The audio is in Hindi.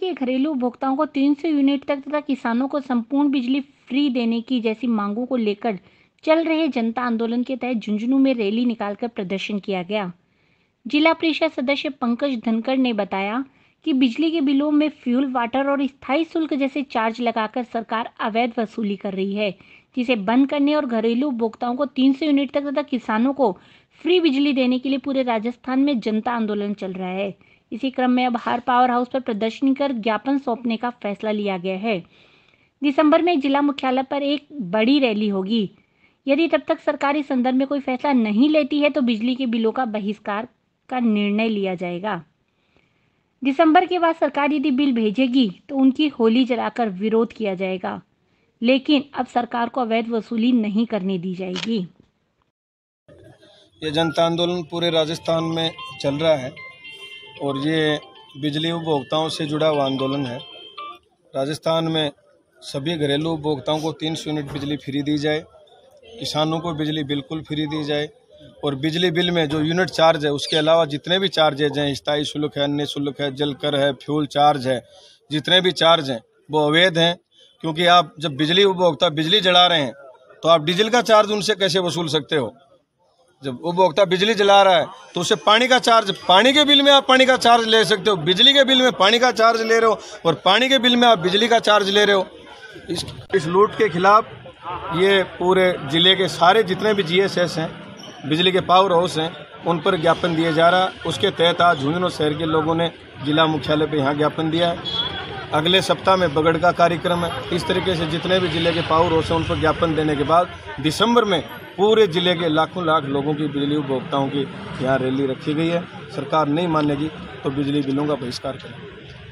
के घरेलू उपभोक्ताओं को 300 यूनिट तक तथा किसानों को संपूर्ण बिजली फ्री देने की जैसी मांगों को लेकर चल रहे जनता आंदोलन के तहत झुंझुनू में रैली निकालकर प्रदर्शन किया गया। जिला परिषद सदस्य पंकज धनखड़ ने बताया कि बिजली के बिलों में फ्यूल, वाटर और स्थायी शुल्क जैसे चार्ज लगाकर सरकार अवैध वसूली कर रही है, जिसे बंद करने और घरेलू उपभोक्ताओं को 300 यूनिट तक तथा किसानों को फ्री बिजली देने के लिए पूरे राजस्थान में जनता आंदोलन चल रहा है। इसी क्रम में अब हर पावर हाउस पर प्रदर्शनी कर ज्ञापन सौंपने का फैसला लिया गया है। दिसंबर में जिला मुख्यालय पर एक बड़ी रैली होगी। यदि तब तक सरकार इस संदर्भ में कोई फैसला नहीं लेती है तो बिजली के बिलों का बहिष्कार का निर्णय लिया जाएगा। दिसंबर के बाद सरकार यदि बिल भेजेगी तो उनकी होली जलाकर विरोध किया जाएगा, लेकिन अब सरकार को अवैध वसूली नहीं करने दी जाएगी। ये जनता आंदोलन पूरे राजस्थान में चल रहा है और ये बिजली उपभोक्ताओं से जुड़ा हुआ आंदोलन है। राजस्थान में सभी घरेलू उपभोक्ताओं को 300 यूनिट बिजली फ्री दी जाए, किसानों को बिजली बिल्कुल फ्री दी जाए और बिजली बिल में जो यूनिट चार्ज है उसके अलावा जितने भी चार्जेज हैं, स्थायी शुल्क है, अन्य शुल्क है, जलकर है, फ्यूल चार्ज है, जितने भी चार्ज हैं वो अवैध हैं। क्योंकि आप जब बिजली उपभोक्ता बिजली जला रहे हैं तो आप डीजल का चार्ज उनसे कैसे वसूल सकते हो? जब उपभोक्ता बिजली जला रहा है तो उसे पानी का चार्ज, पानी के बिल में आप पानी का चार्ज ले सकते हो, बिजली के बिल में पानी का चार्ज ले रहे हो और पानी के बिल में आप बिजली का चार्ज ले रहे हो। इस लूट के खिलाफ ये पूरे जिले के सारे जितने भी जीएसएस हैं, बिजली के पावर हाउस हैं, उन पर ज्ञापन दिया जा रहा है। उसके तहत आज झुंझुनू शहर के लोगों ने जिला मुख्यालय पे यहाँ ज्ञापन दिया है। अगले सप्ताह में बगड़ का कार्यक्रम है। इस तरीके से जितने भी जिले के पावर हाउस हैं उन पर ज्ञापन देने के बाद दिसंबर में पूरे जिले के लाखों लाख लोगों की बिजली उपभोक्ताओं की यहाँ रैली रखी गई है। सरकार नहीं मानेगी तो बिजली बिलों का बहिष्कार करेगी।